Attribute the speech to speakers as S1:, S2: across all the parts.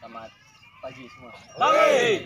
S1: Selamat pagi semua.
S2: Pagi.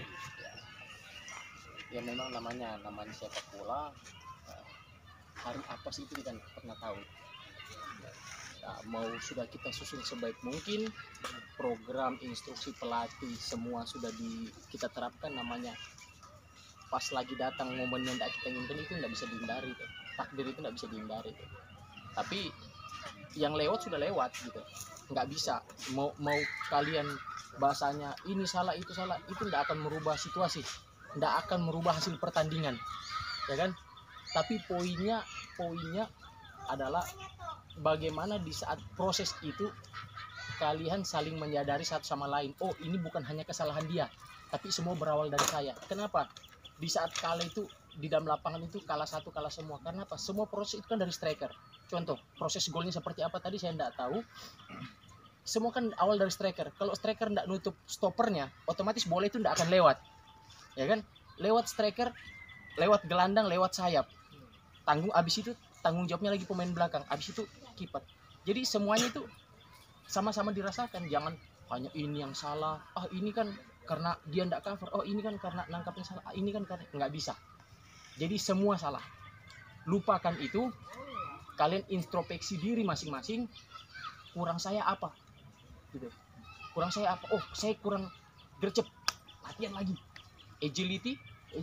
S1: Ya memang namanya sepak bola. Hari apa sih itu kita nggak pernah tahu. Nah, mau sudah kita susun sebaik mungkin, program instruksi pelatih semua sudah kita terapkan, namanya pas lagi datang momen yang tidak kita inginkan itu nggak bisa dihindari tuh. Takdir itu nggak bisa dihindari tuh. Tapi yang lewat sudah lewat gitu, nggak bisa mau kalian bahasanya ini salah itu salah, itu nggak akan merubah situasi, nggak akan merubah hasil pertandingan, ya kan? Tapi poinnya adalah bagaimana di saat proses itu kalian saling menyadari satu sama lain. Oh, ini bukan hanya kesalahan dia, tapi semua berawal dari saya. Kenapa? Di saat kalah itu di dalam lapangan itu kalah satu kalah semua. Karena apa? Semua proses itu kan dari striker. Contoh, proses golnya seperti apa tadi saya tidak tahu. Semua kan awal dari striker. Kalau striker tidak nutup stoppernya, otomatis bola itu tidak akan lewat. Ya kan? Lewat striker, lewat gelandang, lewat sayap. Abis itu tanggung jawabnya lagi pemain belakang. Abis itu kiper. Jadi semuanya itu sama-sama dirasakan. Jangan hanya ini yang salah. Ah, ini kan karena dia tidak cover. Oh, ini kan karena nangkapnya salah. Ini kan karena nggak bisa. Jadi semua salah. Lupakan itu. Kalian introspeksi diri masing-masing. Kurang saya apa? Gitu. Kurang saya apa? Oh, saya kurang gercep. Latihan lagi. Agility,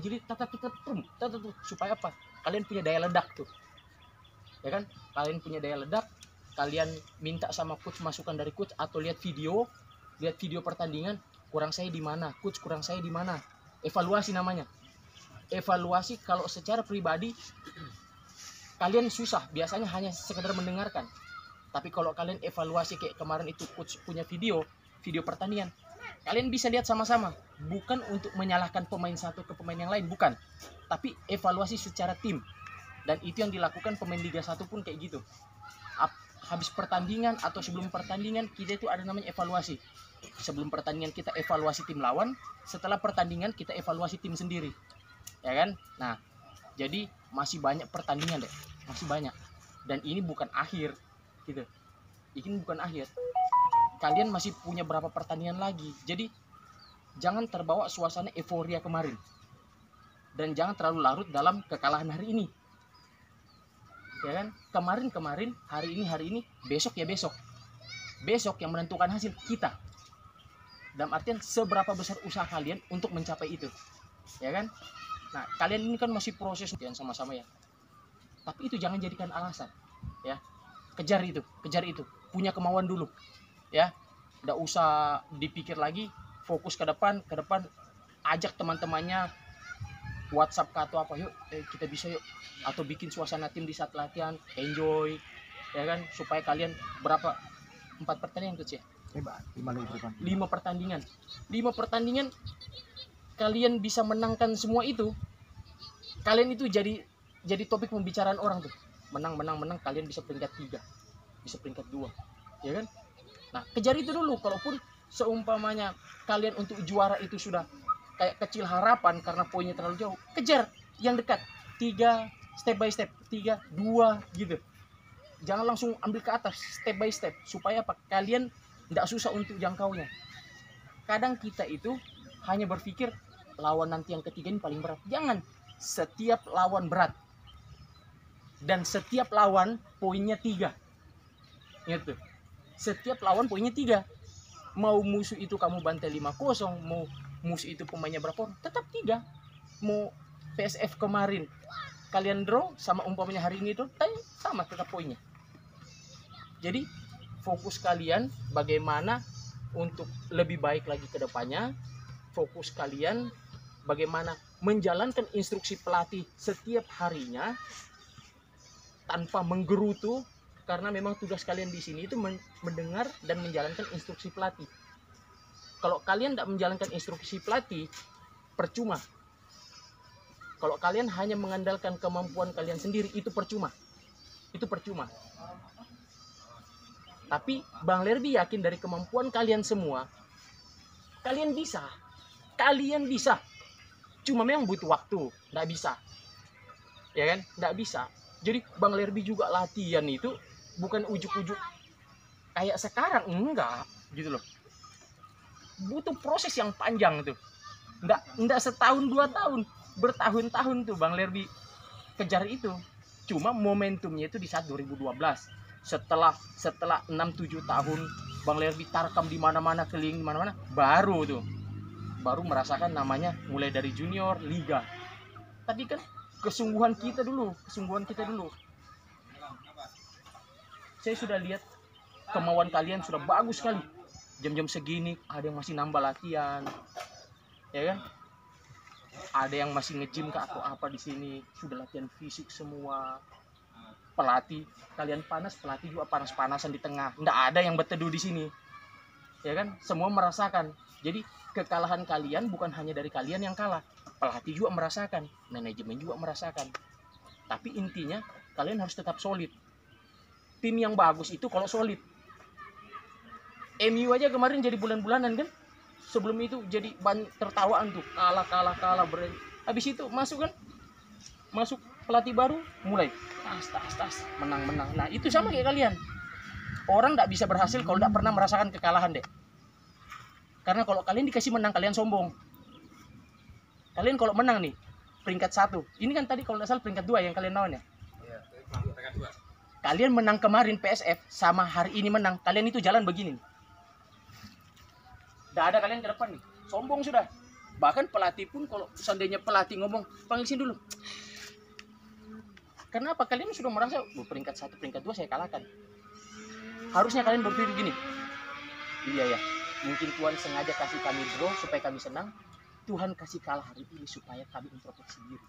S1: supaya apa? Kalian punya daya ledak tuh. Ya kan? Kalian punya daya ledak. Kalian minta sama coach masukan dari coach atau lihat video pertandingan. Kurang saya di mana? Coach, kurang saya di mana? Evaluasi namanya. Evaluasi kalau secara pribadi kalian susah, biasanya hanya sekedar mendengarkan. Tapi kalau kalian evaluasi kayak kemarin itu coach punya video pertandingan, kalian bisa lihat sama-sama. Bukan untuk menyalahkan pemain satu ke pemain yang lain, bukan. Tapi evaluasi secara tim. Dan itu yang dilakukan pemain Liga 1 pun kayak gitu. Habis pertandingan atau sebelum pertandingan kita itu ada namanya evaluasi. Sebelum pertandingan kita evaluasi tim lawan, setelah pertandingan kita evaluasi tim sendiri. Ya kan? Nah, jadi masih banyak pertandingan deh. Masih banyak. Dan ini bukan akhir gitu. Ini bukan akhir. Kalian masih punya berapa pertandingan lagi. Jadi jangan terbawa suasana euforia kemarin. Dan jangan terlalu larut dalam kekalahan hari ini. Ya kan? Kemarin, hari ini, besok ya besok. Besok yang menentukan hasil kita. Dalam artian seberapa besar usaha kalian untuk mencapai itu. Ya kan? Nah, kalian ini kan masih proses yang sama-sama ya. Tapi itu jangan jadikan alasan, ya. Kejar itu. Punya kemauan dulu, ya. Nggak usah dipikir lagi, fokus ke depan, ajak teman-temannya WhatsApp atau apa, yuk kita bisa yuk, atau bikin suasana tim di saat latihan, enjoy, ya kan, supaya kalian 4 pertandingan tuh ya? 5 pertandingan kalian bisa menangkan semua itu. Kalian itu jadi topik pembicaraan orang tuh. Menang, kalian bisa peringkat 3, bisa peringkat 2, ya kan? Nah, kejar itu dulu. Kalaupun seumpamanya kalian untuk juara itu sudah kayak kecil harapan karena poinnya terlalu jauh, kejar yang dekat. 3 step by step, 3, 2 gitu. Jangan langsung ambil ke atas, step by step, supaya apa? Kalian tidak susah untuk jangkaunya. Kadang kita itu hanya berpikir lawan nanti yang ketiga ini paling berat. Jangan. Setiap lawan berat. Dan setiap lawan poinnya 3. Gitu. Setiap lawan poinnya 3. Mau musuh itu kamu bantai 5-0, mau musuh itu pemainnya berapa, tetap 3. Mau PSF kemarin kalian draw sama umpamanya hari ini draw, sama tetap poinnya. Jadi fokus kalian bagaimana untuk lebih baik lagi ke depannya. Fokus kalian bagaimana menjalankan instruksi pelatih setiap harinya tanpa menggerutu, karena memang tugas kalian di sini itu mendengar dan menjalankan instruksi pelatih. Kalau kalian tidak menjalankan instruksi pelatih, percuma. Kalau kalian hanya mengandalkan kemampuan kalian sendiri, itu percuma. Tapi Bang Lerby yakin dari kemampuan kalian semua, kalian bisa. Cuma memang butuh waktu, nggak bisa. Ya kan? Nggak bisa. Jadi Bang Lerby juga latihan itu bukan ujuk-ujuk kayak sekarang, enggak gitu loh. butuh proses yang panjang tuh. Nggak setahun 2 tahun, bertahun-tahun tuh Bang Lerby kejar itu. Cuma momentumnya itu di saat 2012. Setelah 6-7 tahun Bang Lerby tarkam di mana-mana, keliling di mana-mana, baru merasakan namanya mulai dari junior, liga. Tadi kan kesungguhan kita dulu. Saya sudah lihat kemauan kalian sudah bagus sekali. Jam-jam segini ada yang masih nambah latihan, ya kan? Ada yang masih nge-gym ke atau apa di sini, sudah latihan fisik semua. Pelatih kalian panas, pelatih juga panas-panasan di tengah. Nggak ada yang berteduh di sini, ya kan? Semua merasakan. Jadi kekalahan kalian bukan hanya dari kalian yang kalah, pelatih juga merasakan, manajemen juga merasakan. Tapi intinya kalian harus tetap solid. Tim yang bagus itu kalau solid. MU aja kemarin jadi bulan-bulanan kan? Sebelum itu jadi tertawaan tuh, kalah. Habis itu masuk pelatih baru, mulai tas, menang. Nah itu sama kayak kalian. Orang nggak bisa berhasil kalau nggak pernah merasakan kekalahan deh. Karena kalau kalian dikasih menang, kalian sombong. Kalian kalau menang nih, peringkat 1. Ini kan tadi kalau nggak salah peringkat 2 yang kalian lawan ya? Iya, peringkat 2. Kalian menang kemarin PSF, sama hari ini menang, kalian itu jalan begini. Nggak ada kalian ke depan nih, sombong sudah. Bahkan pelatih pun kalau seandainya pelatih ngomong, panggil sini dulu. Kenapa? Kalian sudah merasa, peringkat 1, peringkat 2 saya kalahkan. Harusnya kalian berpikir gini, iya ya, mungkin Tuhan sengaja kasih kami draw supaya kami senang. Tuhan kasih kalah hari ini supaya kami introspeksi diri.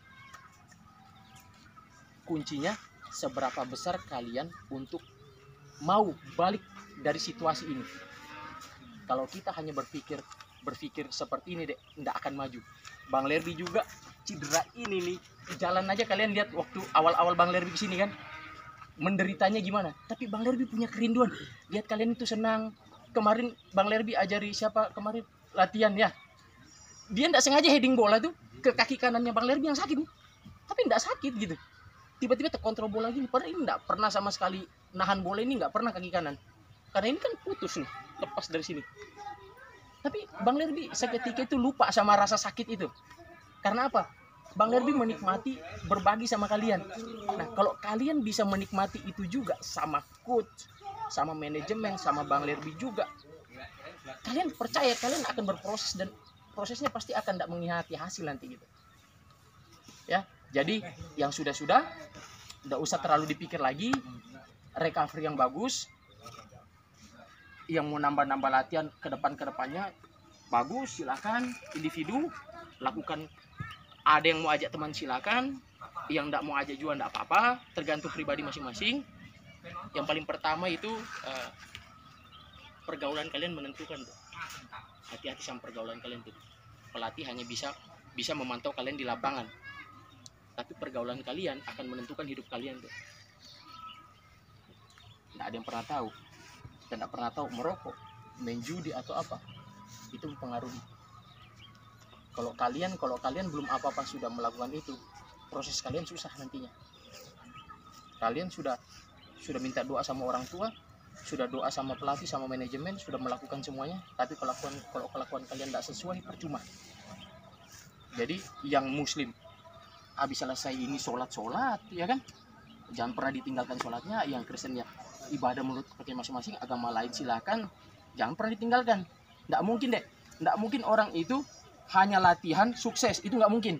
S1: Kuncinya seberapa besar kalian untuk mau balik dari situasi ini. Kalau kita hanya berpikir seperti ini deh, nggak akan maju. Bang Lerby juga cedera ini nih. Jalan aja kalian lihat waktu awal-awal Bang Lerby kesini kan, menderitanya gimana. Tapi Bang Lerby punya kerinduan. Lihat kalian itu senang. Kemarin Bang Lerby ajari siapa kemarin latihan ya. Dia nggak sengaja heading bola tuh ke kaki kanannya Bang Lerby yang sakit nih. Tapi nggak sakit gitu. Tiba-tiba terkontrol bola gini. Padahal ini nggak pernah sama sekali nahan bola ini, nggak pernah kaki kanan. Karena ini kan putus nih, lepas dari sini. Tapi Bang Lerby seketika itu lupa sama rasa sakit itu. Karena apa? Bang Lerby menikmati berbagi sama kalian. Nah, kalau kalian bisa menikmati itu juga sama coach, sama manajemen, sama Bang Lerby juga, kalian percaya kalian akan berproses dan prosesnya pasti akan tidak mengkhianati hasil nanti gitu. Ya, jadi yang sudah-sudah tidak usah terlalu dipikir lagi, recovery yang bagus. Yang mau nambah-nambah latihan ke depannya bagus, silakan individu lakukan. Ada yang mau ajak teman silakan, yang tidak mau ajak juga tidak apa-apa, tergantung pribadi masing-masing. Yang paling pertama itu pergaulan kalian menentukan tuh. Hati-hati sama pergaulan kalian tuh. Pelatih hanya bisa memantau kalian di lapangan, tapi pergaulan kalian akan menentukan hidup kalian tuh. Tidak ada yang pernah tahu. Dan tidak pernah tahu merokok, main judi atau apa, itu mempengaruhi. Kalau kalian belum apa-apa sudah melakukan itu, proses kalian susah nantinya. Kalian sudah minta doa sama orang tua, sudah doa sama pelatih, sama manajemen, sudah melakukan semuanya, tapi kalau kelakuan kalian tidak sesuai, percuma. Jadi yang muslim habis selesai ini sholat ya kan, jangan pernah ditinggalkan sholatnya. Yang Kristen ya ibadah menurut seperti masing-masing, agama lain silakan, jangan pernah ditinggalkan. Nggak mungkin orang itu hanya latihan sukses, itu nggak mungkin.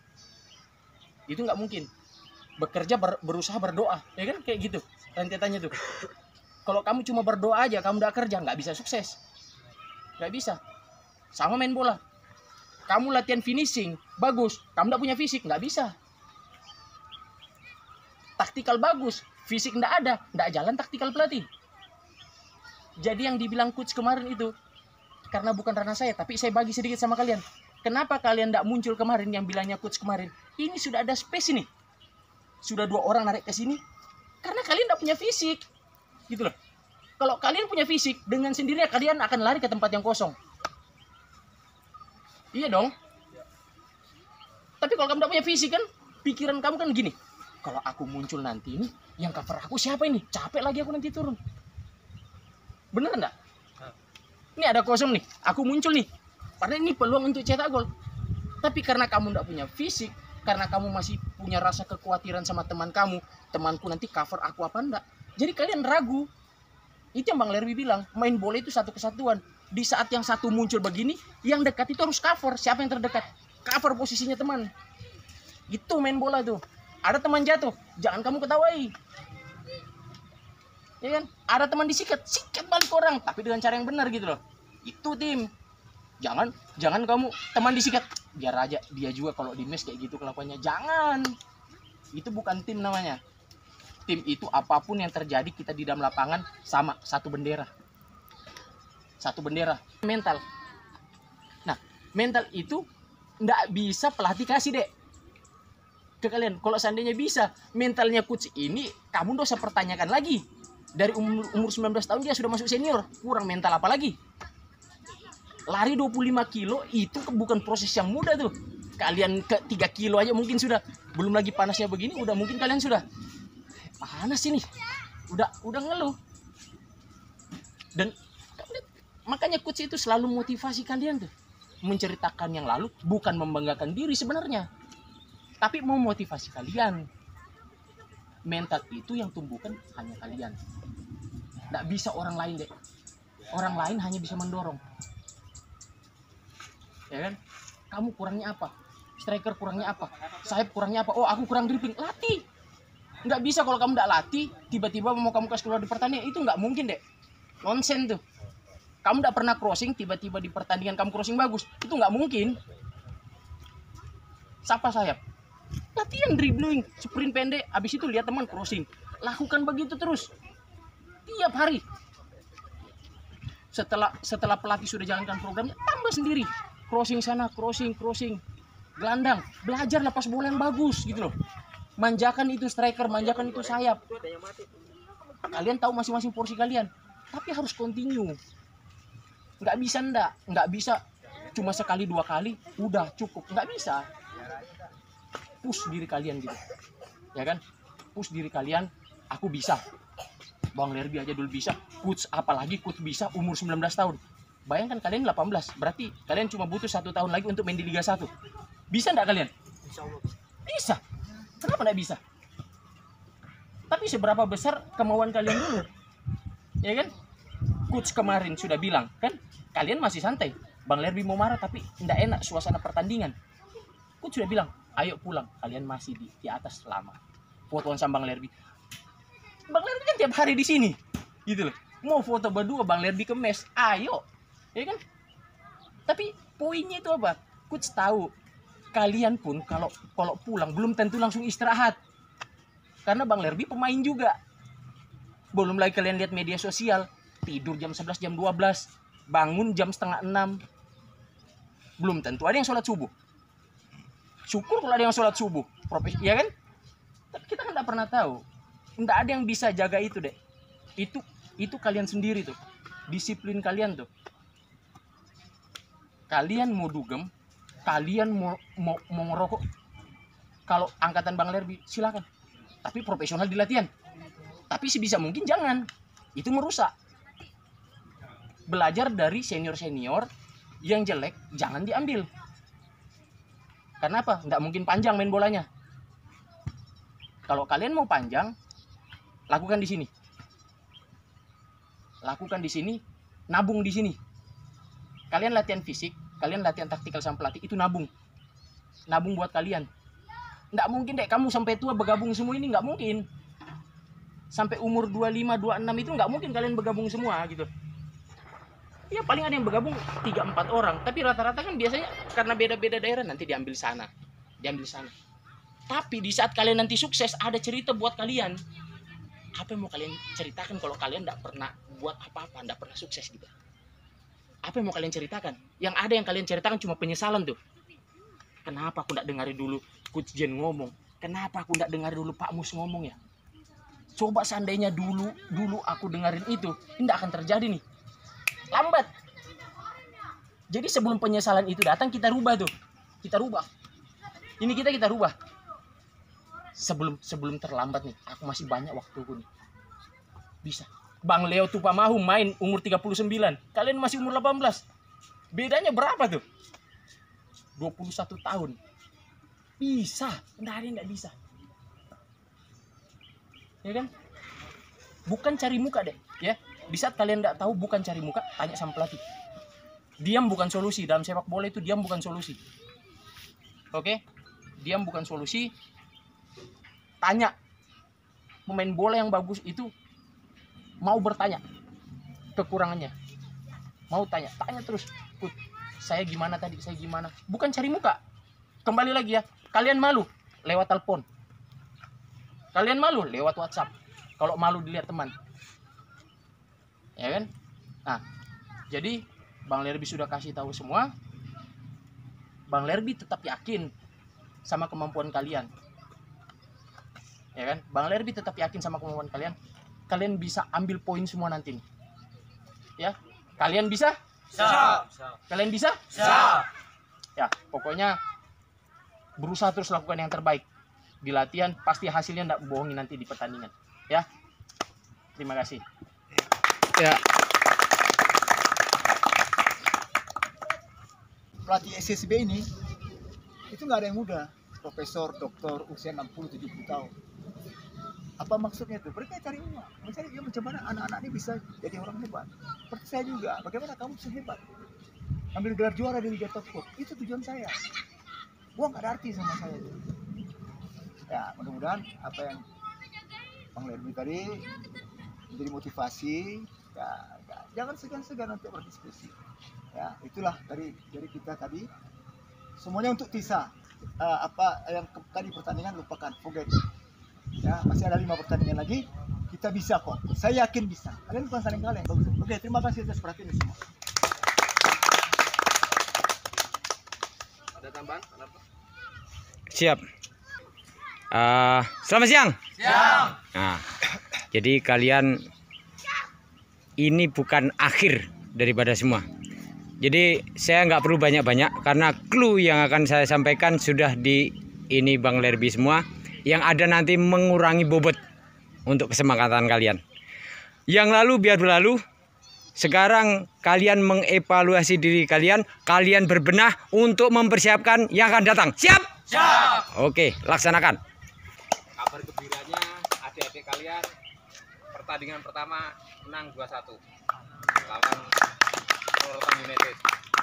S1: Bekerja berusaha berdoa, ya kan, kayak gitu rentetannya tuh. Kalau kamu cuma berdoa aja, kamu nggak kerja, nggak bisa sukses, nggak bisa. Sama main bola, kamu latihan finishing bagus, kamu nggak punya fisik, nggak bisa. Taktikal bagus, fisik nggak jalan taktikal pelatih. Jadi yang dibilang coach kemarin itu, karena bukan ranah saya, tapi saya bagi sedikit sama kalian. Kenapa kalian tidak muncul kemarin yang bilangnya coach kemarin? Ini sudah ada space ini. Sudah 2 orang narik ke sini. Karena kalian tidak punya fisik. Gitu loh. Kalau kalian punya fisik, dengan sendirinya kalian akan lari ke tempat yang kosong. Iya dong. Tapi kalau kamu tidak punya fisik kan, pikiran kamu kan gini. Kalau aku muncul nanti ini, yang cover aku siapa ini? Capek lagi aku nanti turun. Bener enggak? Ini ada kosong nih, aku muncul nih. Padahal ini peluang untuk cetak gol. Tapi karena kamu tidak punya fisik, karena kamu masih punya rasa kekhawatiran sama teman kamu, temanku nanti cover aku apa enggak. Jadi kalian ragu. Itu yang Bang Lerby bilang, main bola itu satu kesatuan. Di saat yang satu muncul begini, yang dekat itu harus cover. Siapa yang terdekat? Cover posisinya teman. Itu main bola tuh. Ada teman jatuh, jangan kamu ketawai. Ya kan? Ada teman disikat, sikat balik orang, tapi dengan cara yang benar gitu loh. Itu tim. Jangan kamu teman disikat, biar aja dia juga kalau di mes kayak gitu kelakuannya. Jangan. Itu bukan tim namanya. Tim itu apapun yang terjadi kita di dalam lapangan sama, satu bendera. Satu bendera. Mental. Nah, mental itu nggak bisa pelatih kasih dek ke kalian. Kalau seandainya bisa, mentalnya coach ini kamu nggak usah pertanyakan lagi. Dari umur 19 tahun dia sudah masuk senior, kurang mental apa lagi? Lari 25 kilo itu bukan proses yang mudah tuh. Kalian ke 3 kilo aja mungkin sudah, belum lagi panasnya begini udah mungkin kalian sudah panas ini. Udah ngeluh. Dan makanya coach itu selalu motivasi kalian tuh. Menceritakan yang lalu, bukan membanggakan diri sebenarnya. Tapi mau motivasi kalian. Mental itu yang tumbuhkan hanya kalian. Nggak bisa orang lain deh. Orang lain hanya bisa mendorong. Ya kan? Kamu kurangnya apa? Striker kurangnya apa? Sayap kurangnya apa? Oh, aku kurang dribbling. Latih. Nggak bisa kalau kamu nggak latih, tiba-tiba mau kamu kasih keluar di pertandingan, itu nggak mungkin deh. Nonsen tuh. Kamu nggak pernah crossing, tiba-tiba di pertandingan kamu crossing bagus, itu nggak mungkin. Siapa sayap? Latihan dribbling, sprint pendek, habis itu lihat teman crossing. Lakukan begitu terus. Tiap hari. Setelah pelatih sudah jalankan programnya, tambah sendiri. Crossing sana, crossing. Gelandang, belajar lepas bola yang bagus gitu loh. Manjakan itu striker, manjakan itu sayap. Kalian tahu masing-masing porsi kalian, tapi harus continue. Nggak bisa cuma sekali 2 kali udah cukup, nggak bisa. Push diri kalian gitu, ya kan? Push diri kalian. Aku bisa. Bang Lerby aja dulu bisa, coach apalagi coach bisa umur 19 tahun. Bayangkan kalian 18, berarti kalian cuma butuh 1 tahun lagi untuk main di Liga 1. Bisa nggak kalian? Bisa. Kenapa nggak bisa? Tapi seberapa besar kemauan kalian dulu? Ya kan? Coach kemarin sudah bilang, kan? Kalian masih santai. Bang Lerby mau marah tapi nggak enak suasana pertandingan. Coach sudah bilang, ayo pulang. Kalian masih di atas lama. Fotoan sama Bang Lerby. Bang Lerby kan tiap hari di sini. Gitu loh. Mau foto berdua Bang Lerby ke mes. Ayo. Ya kan? Tapi poinnya itu apa? Coach tahu. Kalian pun kalau pulang belum tentu langsung istirahat. Karena Bang Lerby pemain juga. Belum lagi kalian lihat media sosial. Tidur jam 11, jam 12. Bangun jam setengah 6. Belum tentu ada yang sholat subuh. Syukur kalau ada yang sholat subuh. Ya kan? Tapi kita kan nggak pernah tahu. Nggak ada yang bisa jaga itu deh. Itu kalian sendiri tuh. Disiplin kalian tuh. Kalian mau dugem, kalian mau ngerokok, kalau angkatan Bang Lerby silakan, tapi profesional di latihan. Tapi sebisa mungkin jangan, itu merusak. Belajar dari senior yang jelek jangan diambil. Karena apa? Nggak mungkin panjang main bolanya. Kalau kalian mau panjang, lakukan di sini, nabung di sini. Kalian latihan fisik, kalian latihan taktikal sama pelatih, itu nabung buat kalian. Nggak mungkin deh kamu sampai tua bergabung semua ini, nggak mungkin. Sampai umur 25, 26 itu nggak mungkin kalian bergabung semua gitu. Ya paling ada yang bergabung 3-4 orang, tapi rata-rata kan biasanya karena beda-beda daerah nanti diambil sana. Tapi di saat kalian nanti sukses, ada cerita buat kalian. Apa yang mau kalian ceritakan kalau kalian nggak pernah buat apa-apa, nggak pernah sukses gitu? Apa yang mau kalian ceritakan? Yang ada yang kalian ceritakan cuma penyesalan tuh. Kenapa aku nggak dengarin dulu Coach Jen ngomong? Kenapa aku nggak dengarin dulu Pak Mus ngomong ya? Coba seandainya dulu aku dengerin itu, ini nggak akan terjadi nih. Lambat. Jadi sebelum penyesalan itu datang, kita rubah tuh. Kita rubah. Ini kita rubah. Sebelum terlambat nih, aku masih banyak waktuku nih. Bisa. Bang Leo Tupamahu main umur 39, kalian masih umur 18. Bedanya berapa tuh? 21 tahun. Bisa, nggak ada yang nggak bisa. Ya kan? Bukan cari muka deh, ya. Di saat kalian nggak tahu, bukan cari muka, tanya sama pelatih. Diam bukan solusi dalam sepak bola itu, diam bukan solusi. Oke? Diam bukan solusi. Tanya. Pemain bola yang bagus itu mau bertanya kekurangannya. Mau tanya terus. Saya gimana tadi? Saya gimana? Bukan cari muka. Kembali lagi ya. Kalian malu lewat telepon. Kalian malu lewat WhatsApp. Kalau malu dilihat teman. Ya kan? Nah, jadi Bang Lerby sudah kasih tahu semua. Bang Lerby tetap yakin sama kemampuan kalian. Ya kan? Bang Lerby tetap yakin sama kemampuan kalian. Kalian bisa ambil poin semua nanti. Ya? Kalian bisa?
S2: Bisa.
S1: Kalian bisa?
S2: Bisa.
S1: Ya, pokoknya berusaha terus lakukan yang terbaik. Di latihan pasti hasilnya enggak bohongi nanti di pertandingan. Ya. Terima kasih.
S3: Ya.
S2: Pelatih SSB ini itu nggak ada yang muda, profesor, doktor, usia 60-70 tahun. Apa maksudnya itu? Mereka cari uang, mencari ya bagaimana anak-anak ini bisa jadi orang hebat. Seperti saya juga, bagaimana kamu bisa hebat? Ambil gelar juara di Liga Top Cup, itu tujuan saya. Uang nggak ada arti sama saya itu. Ya, mudah-mudahan apa yang Bang Lerby tadi menjadi motivasi. Ya, jangan segan-segan untuk berdiskusi. Ya, itulah dari kita tadi. Semuanya untuk Tisa. Apa yang tadi pertandingan lupakan, forget. Ya, masih ada 5 pertandingan lagi. Kita bisa kok. Saya yakin bisa. Kalian bukan saling kalah yang bagus. Oke, terima kasih atas perhatian semua.
S3: Ada tambahan? Siap. Selamat siang.
S2: Siang.
S3: Nah, jadi kalian ini bukan akhir daripada semua. Jadi saya nggak perlu banyak-banyak karena clue yang akan saya sampaikan sudah di ini Bang Lerby semua. Yang ada nanti mengurangi bobot untuk kesemangatan kalian. Yang lalu biar berlalu. Sekarang kalian mengevaluasi diri kalian. Kalian berbenah untuk mempersiapkan yang akan datang. Siap?
S2: Siap.
S3: Oke, laksanakan.
S4: Kabar gembiranya adik-adik kalian pertandingan pertama menang 2-1 lawan Rorotan United.